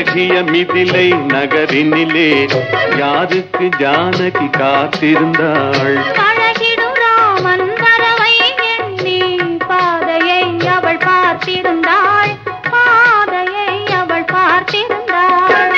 அழகிய மிதிலை நகரினிலே யாருக்கு ஜானகி காத்திருந்தாள்? பழகிடும் ராமன் வரவை எண்ணி பாதையை அவள் பார்த்திருந்தாள், பாதையை அவள் பார்த்திருந்தாள்.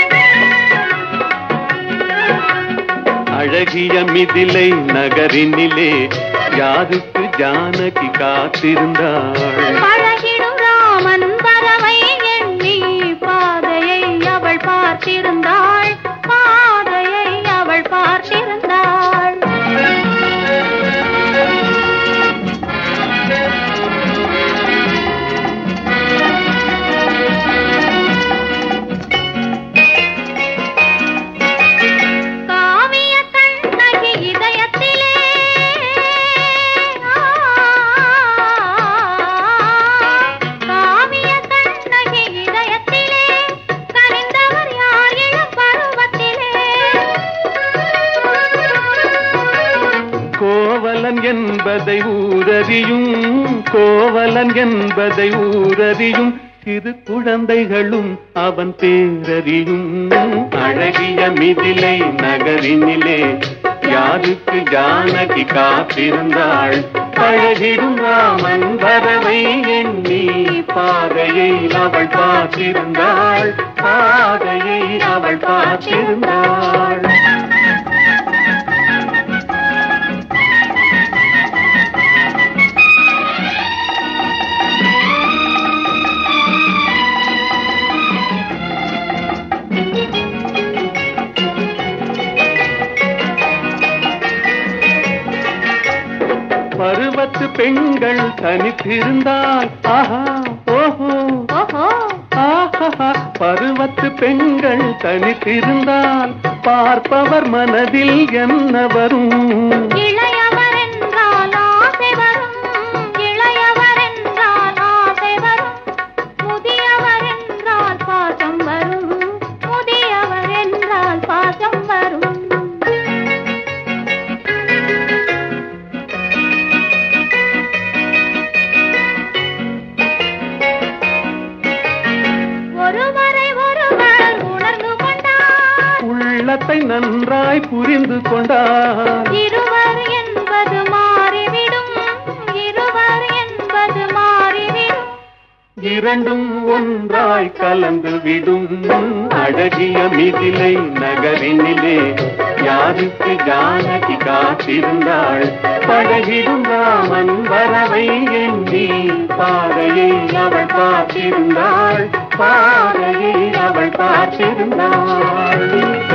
அழகிய மிதிலை நகரினிலே யாருக்கு ஜானகி காத்திருந்தாள்? பழகிடும் ராமன் வரவை எண்ணி பாதையை அவள் பார்த்திருந்தாள், பாதையை அவள் பார்த்திருந்தாள். காவிய கண்ணகி இதயத்திலே காவிய கண்ணகி இதயத்திலே கனிந்தவர் யார் இளம் பருவத்திலே? கோவலன் என்பதை ஊரறியும், கோவலன் என்பதை ஊரறியும் சிறு குழந்தைகளும் அவன் பேரறியும். அழகிய மிதிலை நகரினிலே யாருக்கு ஜானகி காத்திருந்தாள்? பழகிடும் ராமன் வரவை எண்ணி பாதையை அவள் பார்த்திருந்தாள், பாதையை அவள் பார்த்திருந்தாள். பருவத்து பெண்கள் தனித்திருந்தால் ஆஹா ஓஹோ ஓஹோ ஆஹா, பருவத்து பெண்கள் தனித்திருந்தால் பார்ப்பவர் மனதில் என்ன வரும்? இளையவர் என்றால் ஆசை வரும், இளையவர் என்றால் ஆசை வரும், முதியவர் என்றால் பாசம் வரும், முதியவர் என்றால் பாசம் வரும். ஒருவரை ஒருவர் உணர்ந்து கொண்டார், உள்ளத்தை நன்றாய் புரிந்து கொண்டார். இருவர் என்பது மாறிவிடும், இருவர் என்பது மாறிவிடும். இரண்டும் ஒன்றாய் கலந்து விடும். அழகிய மிதிலை நகரினிலே யாருக்கு ஜானகி காத்திருந்தாள்? பழகிடும் ராமன் வரவை எண்ணி பாதையை அவள் பார்த்திருந்தாள், பாதையை அவள் பார்த்திருந்தாள்.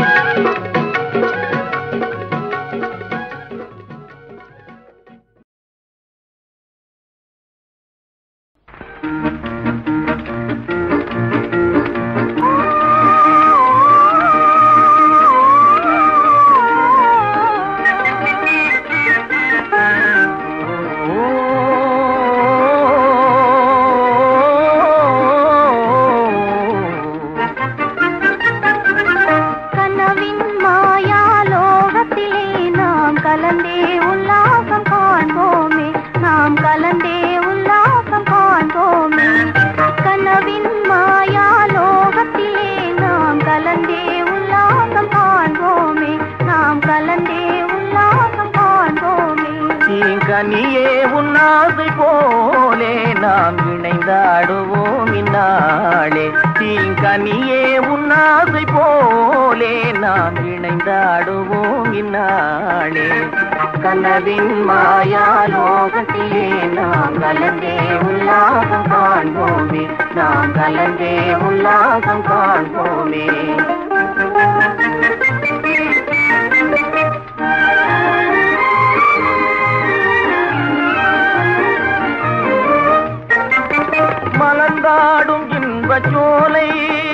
கனவின் மாயாலோகத்திலே நாம் கலந்தே உல்லாசம் காண்போமே, நாம் கலந்தே உல்லாசம் காண்போமே. கனவின் மாயாலோகத்திலே நாம் கலந்தே உல்லாசம் காண்போமே, நாம் கலந்தே உல்லாசம் காண்போமே. கனியே உன்னாசை போலே நாம் இணைந்தாடுவோம் இந்நாளே. கனியே உன்னாசை போலே நாம் இணைந்தாடுவோம் இந்நாளே. கனவின் மாயாலோகத்திலே நாம் கலந்தே உல்லாசம் காண்போமே, நாம் கலந்தே உல்லாசம் காண்போமே. மலர்ந்தாடும் இன்பச் சோலை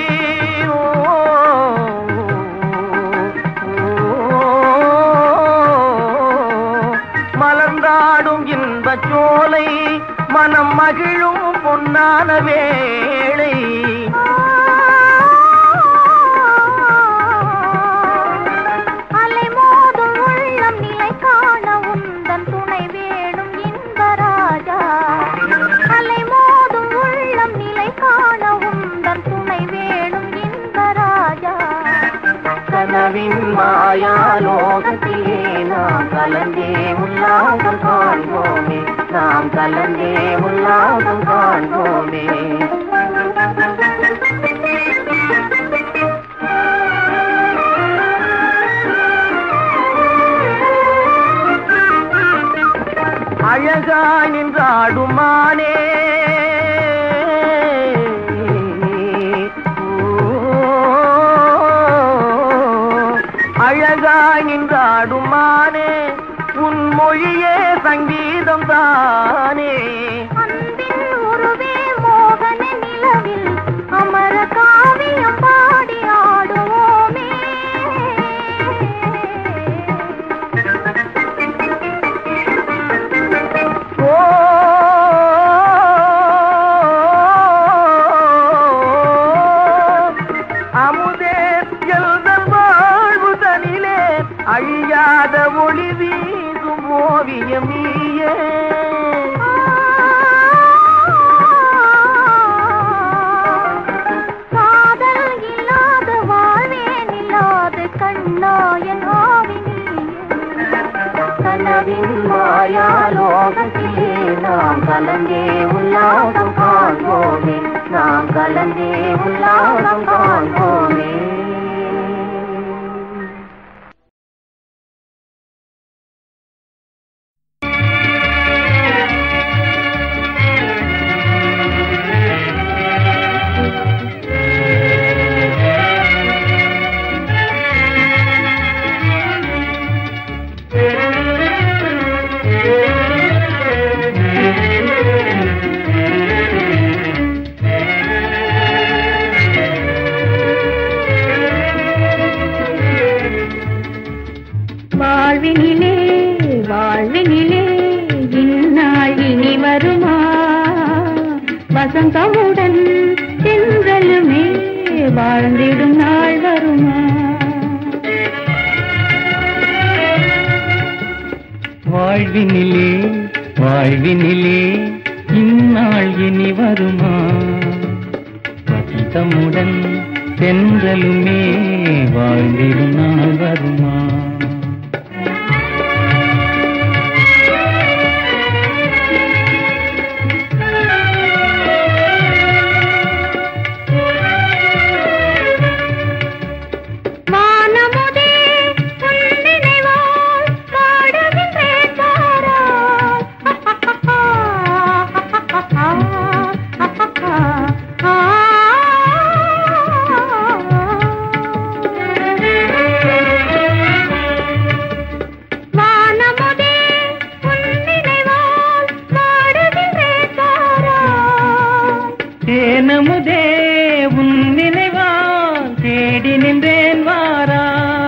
மலர்ந்தாடும் இன்பச் சோலை மனம் மகிழும் பொன்னான வேளை. அலைமோதும் உள்ளம் நிலை காண உந்தன் துணை வேணும் இன்பராஜா. அலைமோதும் உள்ளம் நிலை காண உந்தன் துணை வேணும் இன்பராஜா. மாயாலோகத்திலே நாம் கலந்தே உல்லாசம் காண்போமே, நாம் கலந்தே உல்லாசம் காண்போமே. அழகாய் நின்றாடுமானே அழகாய் நின்றாடுமானே உன் மொழியே சங்கீதம் தானே. அன்பின் உருவே மோகன நிலவில் அமர காவியம் பாடி ஆடுவோமே. அழியாத ஒளி வீசும் ஓவியம் நீயே. காதல் இல்லாத வாழ்வேன் இல்லாத கண்ணாயன் ஆவினி. கனவின் மாயாலோகத்திலே நாம் கலந்தே உல்லாசம் காண்போமே, நாம் கலந்தே உல்லாசம் காண்போமே. வாழ்வினிலே வாழ்வினிலே இந்நாள் இனி வருமா, வசந்தமுடன் சென்றலுமே வாழ்ந்திடும் நாள் வருமா. வாழ்வினிலே வாழ்வினிலே இந்நாள் இனி வருமா, வசந்தமுடன் சென்றலுமே வாழ்ந்திடும் நாள் வருமா. தேனமுதே உன் நினைவால் தேடி நின்றேன் வாரா.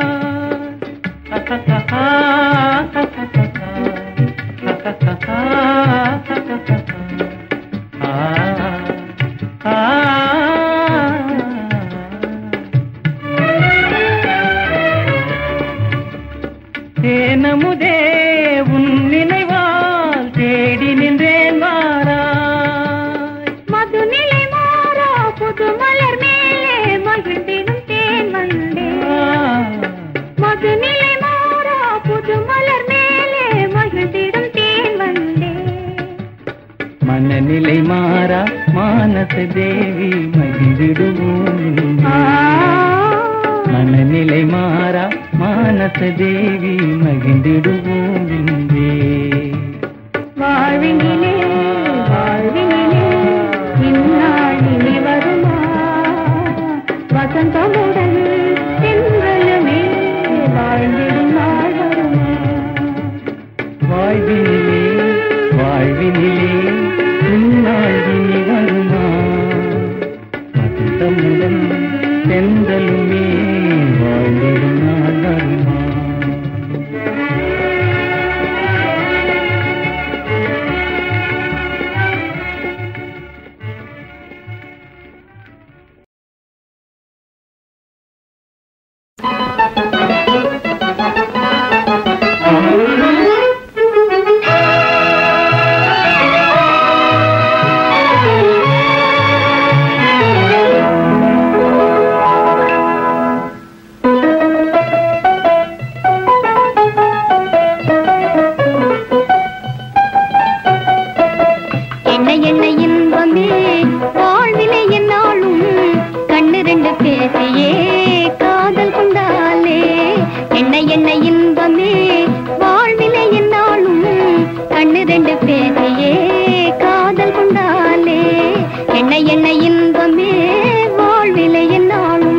தேனமுதே உன் நினைவால் தேடி நின்றேன் வாரா. மதுநிலை மாறா புது மலர் மேலே மகிழ்ந்திடும் தேன் வந்தே. மதுநிலை மாறா புது மலர் மேலே மகிழ்ந்திடும் தேன் வந்தே. மனநிலை மாறா மானச தேவி மகிழ்ந்திடுவோம். மனநிலை மாறா மானச தேவி மகிழ்ந்திடுவோம். வாழ்வினிலே வாழ்வினிலே இந்நாள் இனி வருமா, வசந்தமுடன் சென்றலுமே வாழ்ந்திடும் நாள் வருமா. வாழ்வினிலே வாழ்வினிலே இந்நாள் இனி வருமா, வசந்தமுடன் சென்றலுமே வாழ்ந்திடும் நாள் வருமா. என்ன இன்பமே வாழ்விலே என்னாலும் கண்ணு ரெண்டு பேசியே காதல் கொண்டாலே என்ன இன்பமே வாழ்விலே என்னாலும் கண்ணு ரெண்டு பேசியே காதல் கொண்டாலே என்ன இன்பமே வாழ்விலே என்னாலும்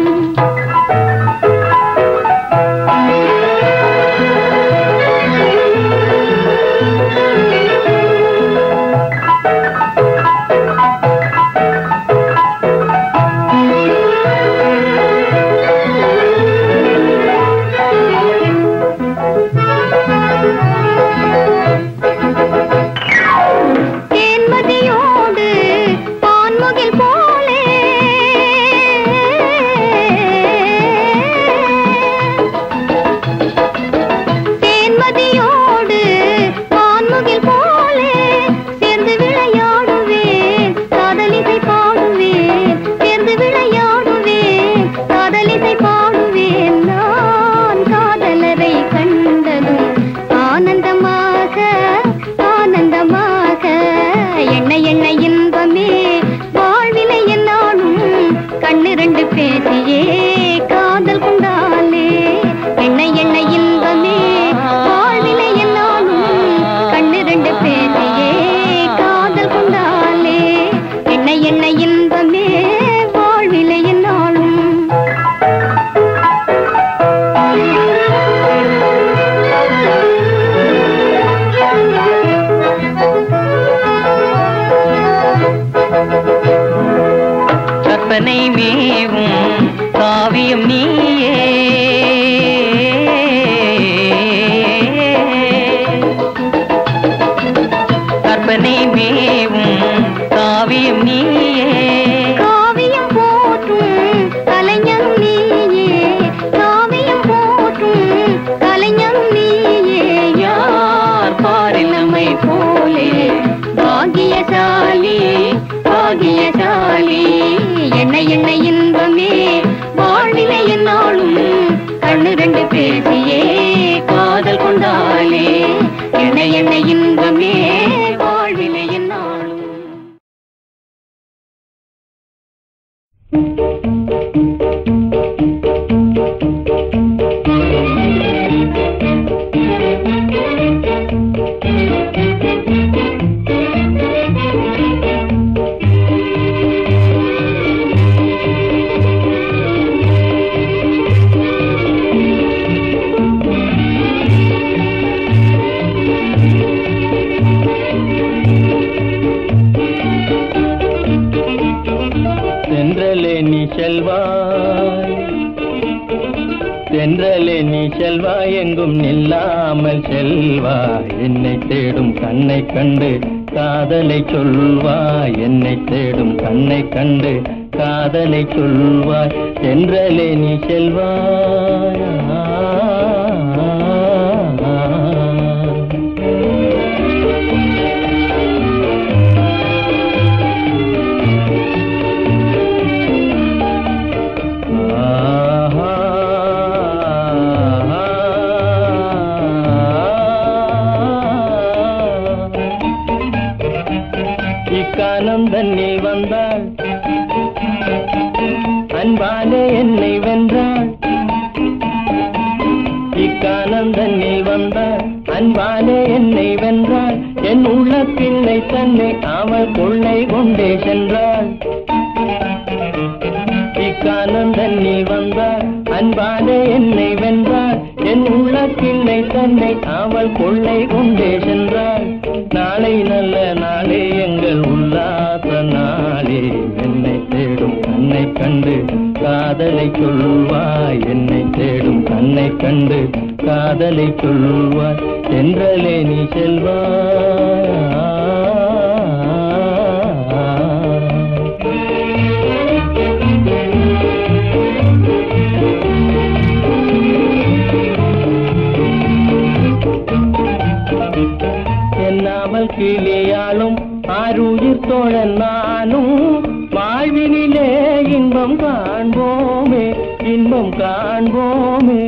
கிளியாளும் ஆருயிர் தோழன் நானும் வாழ்வினிலே இன்பம் காண்போமே இன்பம் காண்போமே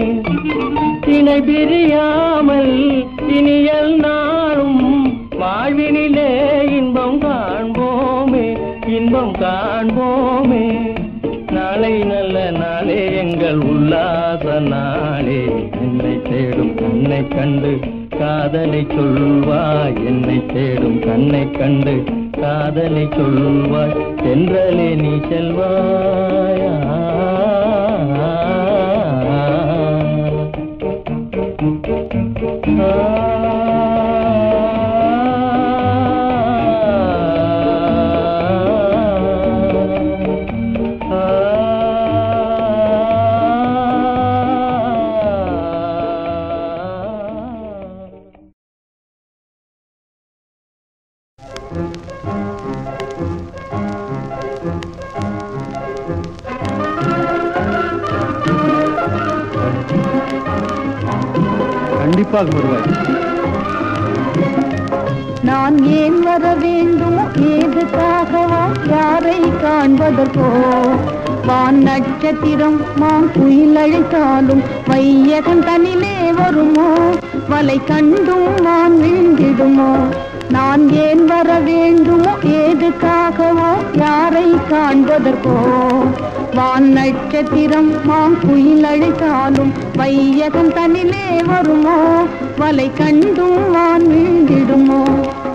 தினை பிரியாமல் இனியல் நாளும் வாழ்வினிலே இன்பம் காண்போம் இன்பம் காண்போமே. நாளை நல்ல நாளே எங்கள் உல்லாச நாளே. என்னை தேடும் கண்ணை கண்டு காதலை சொல்வாய். என்னை தேடும் கண்ணை கண்டு காதலை சொல்வாய். தென்றலே நீ செல்வாயா. கண்டிப்பாக வருவாய். நான் ஏன் வர வேண்டும் ஏதுக்காகவா யாரை காண்பதற்கோ? வான் நட்சத்திரம் மான் குயில் அழைத்தாலும் வையகன் தனிலே வருமோ? வலை கண்டும் மான் விழுந்திடுமோ? நான் ஏன் வர வேண்டுமோ ஏதுக்காகவோ யாரை காண்பதற்கோ? வான் நட்சத்திரம் மான் குயில் அழைத்தாலும் வையகன் தனிலே வருமோ? வலை கண்டும் மான் விழுந்திடுமோ?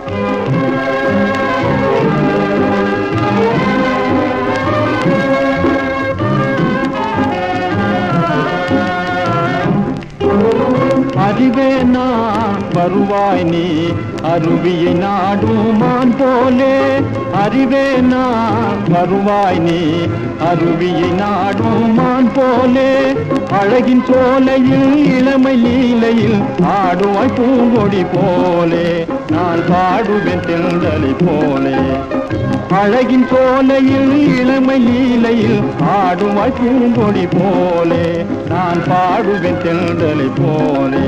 அறிவேனா வருவாய் நீ அருவியை நாடுமான் போலே. அறிவேனா வருவாய் நீ அருவியை நாடுமான் போலே. அழகின் சோலையில் இளமை லீலையில் ஆடுவாய் பூங்கொடி போலே. நான் பாடுவேன் தென்றலை போலே. அழகின் சோலையில் இளமை லீலையில் ஆடுவாய் பூங்கொடி போலே. நான் பாடுவேன் தென்றலை போலே.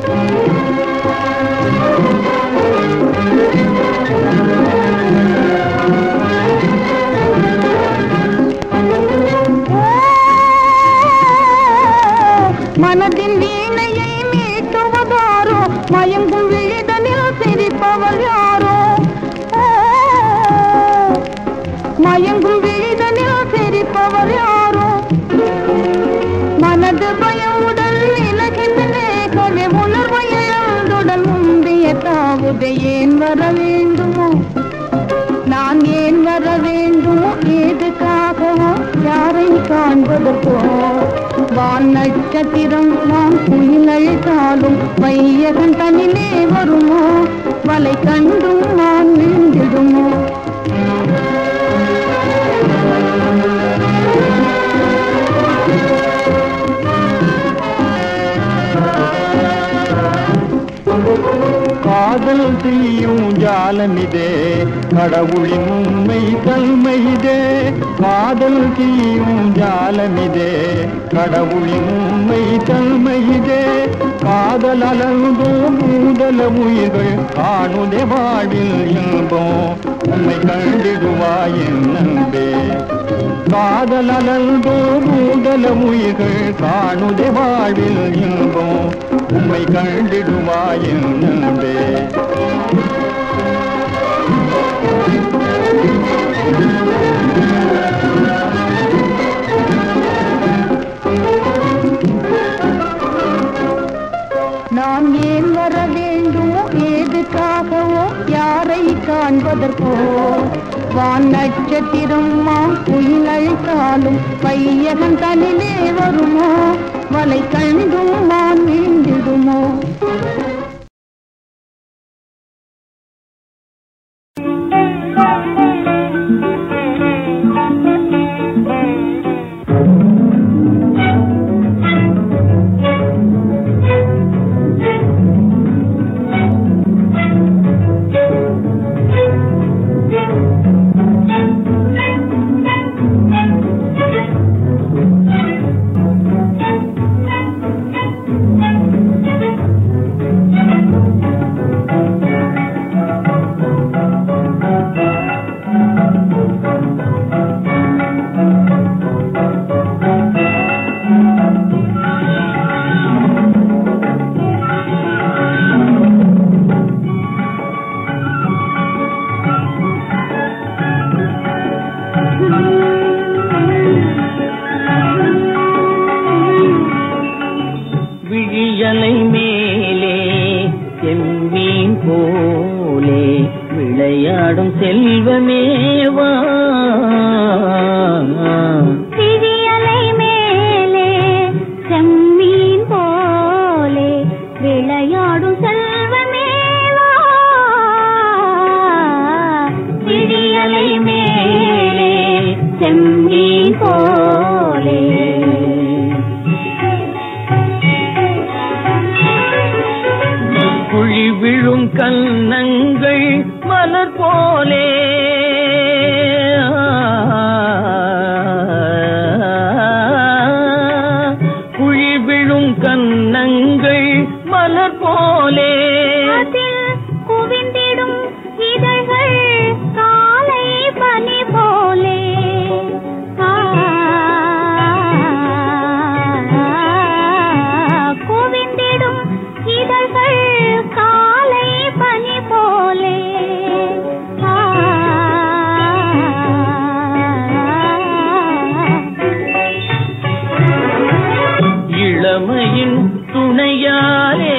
மனதின் வீணையை மீட்டுவதாரோ? மயங்கும் விழிதனில் சிரிப்பவள் யாரோ? மயங்கும் விழிதனில் சிரிப்பவர் யாரோ? மனது பயம் உடல் இலகின்றே கவி உணர்வு இழந்துடன் முந்திய தாவுதை ஏன் வர வேண்டுமோ? நான் ஏன் வர வேண்டுமோ ஏதுக்காகவோ யாரை காண்பதற்கோ? வான் நட்சத்திரம் நான் குயில் அழைத்தாலும் வையகன் தனிலே வருமோ? வலை கண்டும் நான் விழுந்திடுமோ? காதல் செய்யும் ஜாலமிதே கடவுளின் உண்மை தன்மையிதே. காதல் செய்யும் ஜாலமிதே கடவுளின் உண்மை தன்மையிதே. காதல் அலர்ந்தோ மூதல உயிர்கள் காணுதே வாழ்வில் இன்பம். உண்மை கண்டிடுவாய் என் நண்பே. காதல் அலர்ந்தோ மூதல உயிர்கள் காணுதே வாழ்வில் இன்பம். உண்மை கண்டிடுவாய் என் நண்பே. நான் ஏன் வர வேண்டுமோ ஏதுக்காகவோ யாரை காண்பதற்கோ? வான் நட்சத்திரம் மான் குயில் அழைத்தாலும் வையகன் தனிலே வருமோ? வலை கண்டும் மான் வீழ்ந்திடுமோ? விளையாடும் செல்வமேவா விழியலை மேலே செம்மீன் போலே விளையாடும் செல்வமேவா விழியலை மேலே செம்மீன் போலே குழி விழும் கன்னங்கள் மலர் போலே குழி விழும் கன்னங்கள் மலர் போலே அதில் குவிந்திடும் இதழ்கள் காலை பனி போலே குவிந்திடும் இதழ்கள் காலை பனி போலே இளமையின் துணையாலே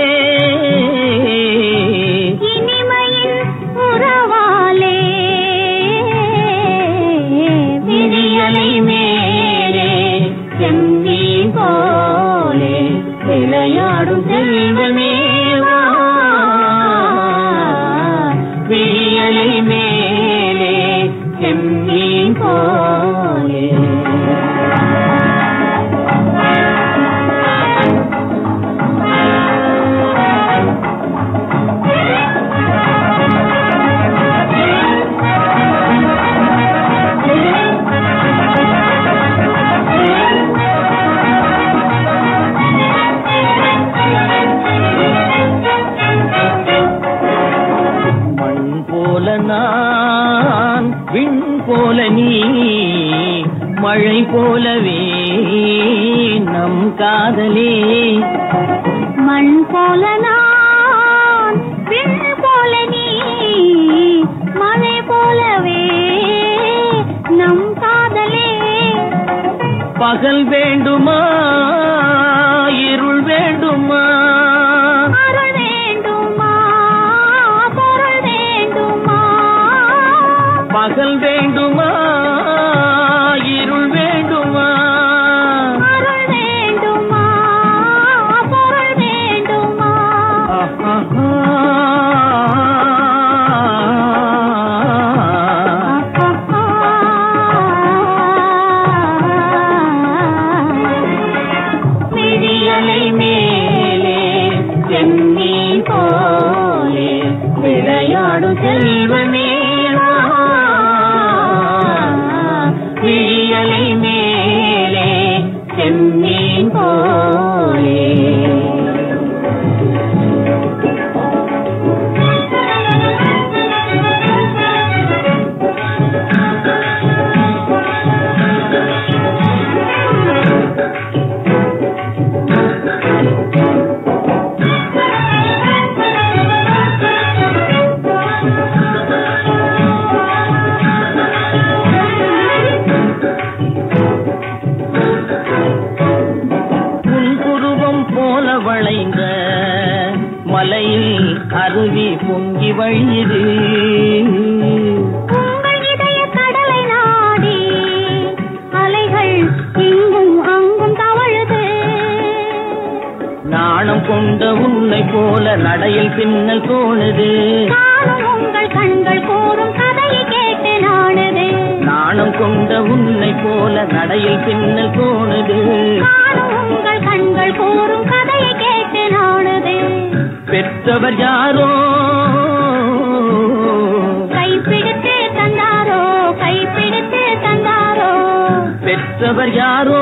இனிமையின் உறவாலே விழியலை மேலே செம்மீன் போலே விளையாடும் செல்வமேவா விழியலை மேலே செம்மீன் போலே மண் போல நான் விண் போல நீ மழை போலவே நம் காதலே மண் போல நான் விண் போல நீ மழை போலவே நம் காதலே பகல் வேண்டுமா இருள் வேண்டுமா அருள் வேண்டுமா பொருள் வேண்டுமா பகல் வேண்டுமா இருள் வேண்டுமா அருள் வேண்டுமா பொருள் வேண்டுமா விழியலை மேலே செம்மீன் போலே விளையாடும் செல்வமேவா விழியலை மேலே செம்மீன் போலே போல வளைந்த மலையில் அருவி பொங்கி வழியுது உங்கள் இதய கடலை நாடி அலைகள் இங்கும் அங்கும் தவழுது நாணம் கொண்ட உன்னை போல நடையில் பின்னல் தோணுது நானும் உங்கள் கண்கள் கூறும் கதையை கேட்டு நாடுது நாணம் கொண்ட உன்னை போல நடையில் பின்னல் தோணுது நானும் உங்கள் கண்கள் கூறும் கதையை கேட்டு நாடுது பெற்றவர் யாரோ கைப்பிடித்து தந்தாரோ கைப்பிடித்து தந்தாரோ பெற்றவர் யாரோ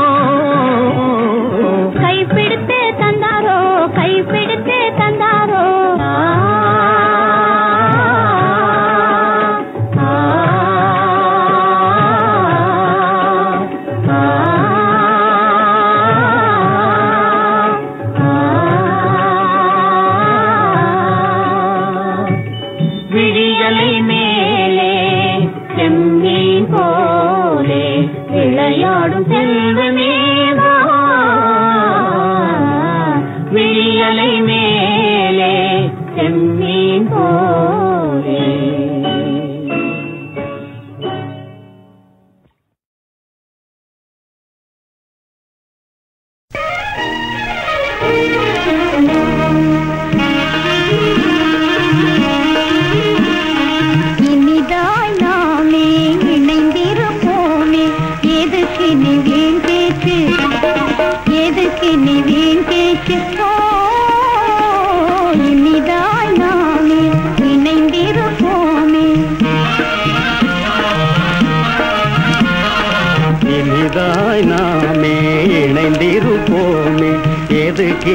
கைப்பிடித்து தந்தாரோ கைப்பிடித்து தந்தாரோ விழியலை மேலே செம்மீன் போலே விளையாடும் செல்வமேவா விழியலை மேலே செம்மீன் போலே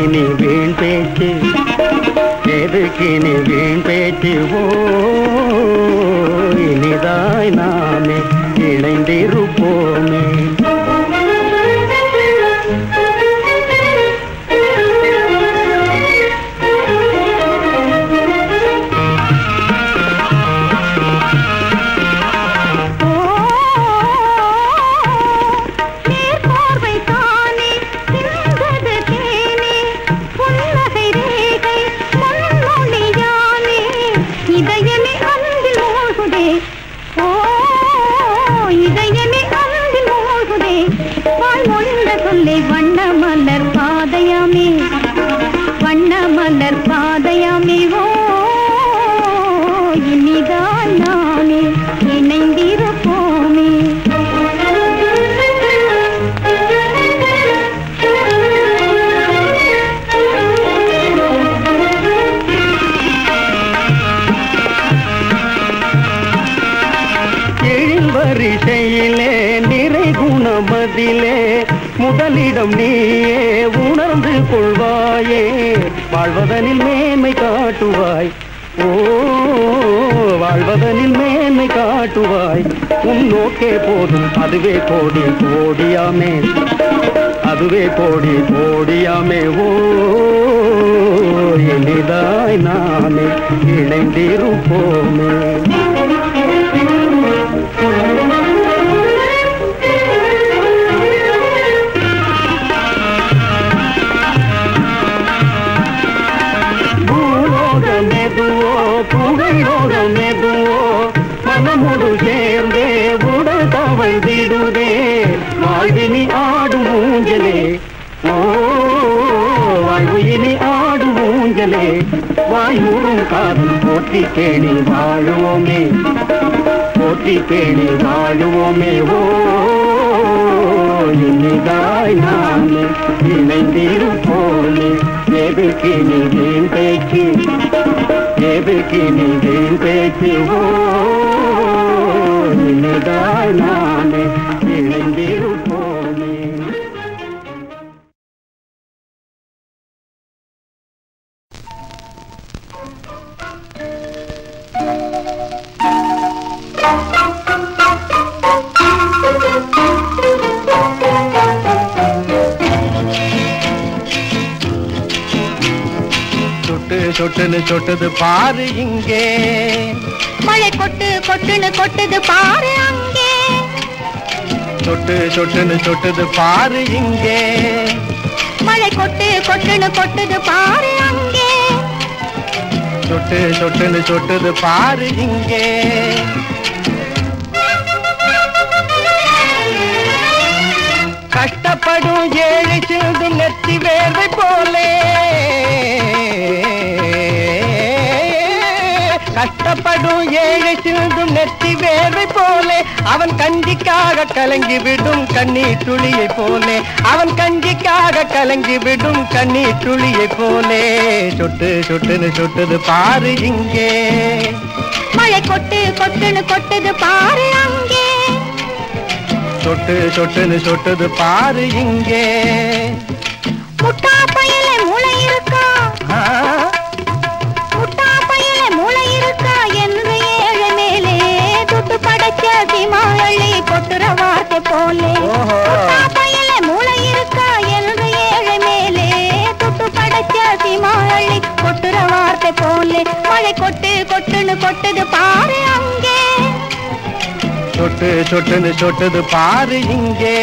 நீ வீண் பேச்சு, எதுக்கு நீ வீண் பேச்சு? ஓ இனிதாய் நாமே இணைந்திருப்போமே. வண்ணமலர் பாதையாமே, வண்ணமலர் பாதையாமே, ஓ இனிதான் நாமே இணைந்திருப்போமே. எழில்வரிசையிலே நிறை குணமதிலே முதலிடம் நீயே உணர்ந்து கொள்வாயே, வாழ்வதனில் மேன்மை காட்டுவாய். ஓ வாழ்வதனில் மேன்மை காட்டுவாய். உன் நோக்கே போதும் அதுவே கோடி கோடியாமே, அதுவே கோடி கோடியாமே. ஓ இனிதாய் நாமே இணைந்திருப்போமே. மனமுடு சேர்ந்தே உடல் தவழ்ந்திடுதே, வாழ்வினி ஆடும் ஊஞ்சலே. ஓ வாழ்வு இனி ஆடும் ஊஞ்சலே. வாயூரும் காதல் போற்றி பேணி வாழுவோமே, போற்றி பேணி வாழுவோமே. ஓ இனிதாய் நாமே இணைந்திருப்போமே. எதுக்கு நீ வீண் பேச்சு, எதுக்கு நீ வீண் பேச்சு? ஓ இனிதாய் நாமே இணைந்திருப்போமே. சொட்டு சொட்டுன்னு சொட்டுது பாரு இங்கே, மழை கொட்டு கொட்டுன்னு கொட்டுது பாரு அங்கே. சொட்டு சொட்டுன்னு சொட்டுது பாரு இங்கே, மழை கொட்டு கொட்டுன்னு கொட்டுது பாரு அங்கே. சொட்டு சொட்டுன்னு சொட்டுது பாரு இங்கே. கஷ்டப்படும் ஏழை சிந்தும் நெத்தி வேர்வை போலே, கஷ்டப்படும் ஏழை சிந்தும் நெத்தி வேர்வை போலே, அவன் கஞ்சிக்காக கலங்கி விடும் கண்ணீர் துளியை போலே, அவன் கஞ்சிக்காக கலங்கி விடும் கண்ணீர் துளியை போலே. சொட்டு சொட்டுன்னு சொட்டுது பாரு இங்கே, மழை கொட்டு கொட்டுன்னு கொட்டுது பாரு அங்கே. சொட்டு சொட்டுன்னு சொட்டுது பாரு இங்கே. முட்டா பையில மூளை இருக்கா, முட்டா பையில மூளை இருக்கா என்று ஏழை மேலே துட்டு படைச்ச சீமாளி கொட்டுற வார்த்தை போலே. முட்டா பையில மூளை இருக்கா என்று ஏழை மேலே துட்டு படைச்ச சீமாளி கொட்டுற வார்த்தை போலே. மழை கொட்டு கொட்டுன்னு கொட்டுது பாரு அங்கே, சொட்டு சொட்டுன்னு சொட்டுது பாரு இங்கே.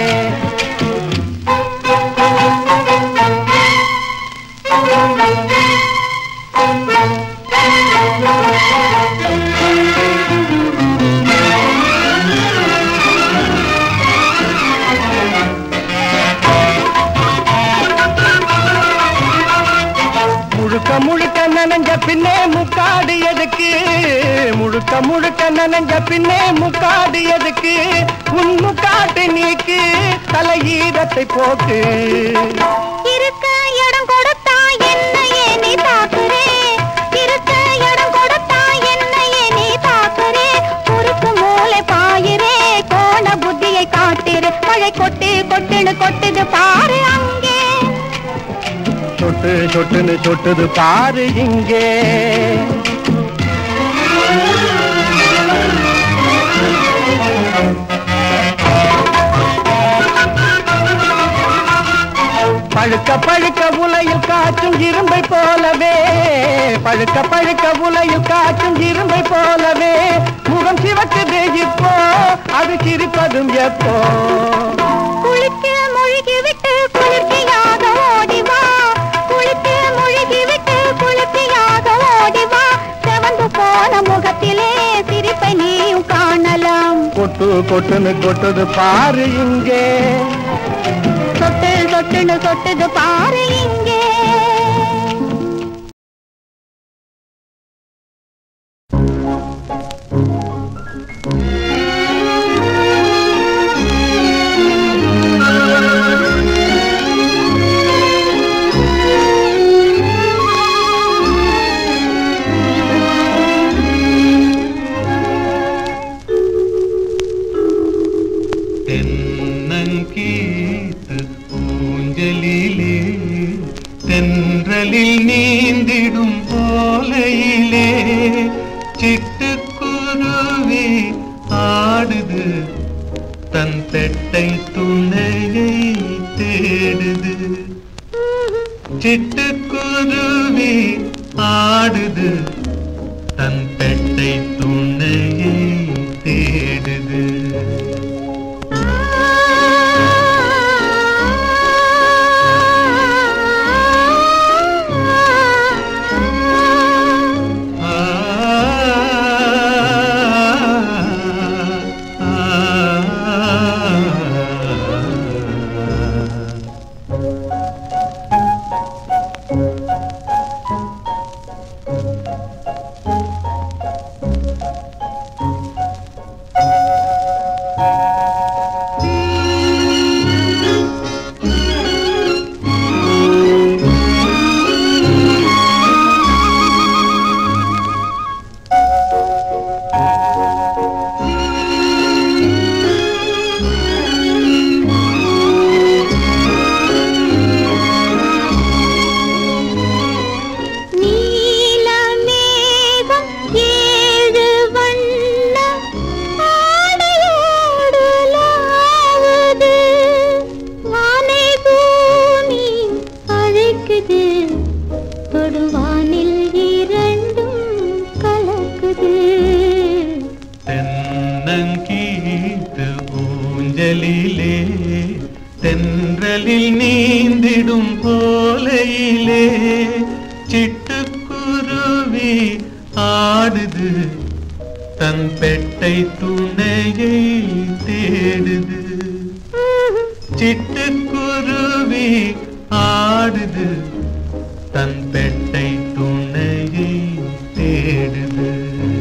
முழுக்க முழுக்க நனைஞ்ச பின்னே முக்காடு எதுக்கு, முழுக்க முழுக்க நனைஞ்ச பின்னே முக்காடு எதுக்கு, உன் முக்காட்டு நீக்கு தலையீரத்தை போக்கு. இருக்க இடம் கொடுத்தா என்னையே நீ தாக்குறே, இருக்க இடம் கொடுத்தா என்னையே நீ தாக்குறே, குறுக்கு மூளை பாயிரே கோண புத்தியை காட்டுறே. மழை கொட்டு கொட்டுன்னு கொட்டுது பாரு அங்கே, சொட்டு சொட்டுன்னு சொட்டுது பாரு இங்கே. பழுக்க பழுக்க உலையில் காற்றும் இரும்பை போலவே, பழுக்க பழுக்க உலையில் காற்றும் இரும்பை போலவே, முகம் சிவக்குது இப்போ, அது சிரிப்பதும் எப்போ. குளித்து மூழ்கி விட்டு குளிர்ச்சியாக ஓடிவா, குளித்து மூழ்கி விட்டு குளிர்ச்சியாக ஓடிவா, செவந்து போன முகத்திலே சிரிப்பை நீயும் காணலாம். கொட்டு கொட்டுன்னு கொட்டுது பாரு இங்கே, சொட்டு சொட்டுன்னு சொட்டுது பாரு இங்கே. தென்றலில் நீந்திடும் போலையிலே சிட்டுக்குருவி ஆடுது, தன் பெட்டை துணையை தேடுது. சிட்டுக்குருவி ஆடுது, தன் பெட்டை துணையை தேடுது. தென்றலில் நீந்திடும் போலையிலே சிட்டுக்குருவி ஆடுது, தன் பெட்டை துணையை தேடுது. சிட்டுக்குருவி ஆடுது, தன் பெட்டை துணையை தேடுது.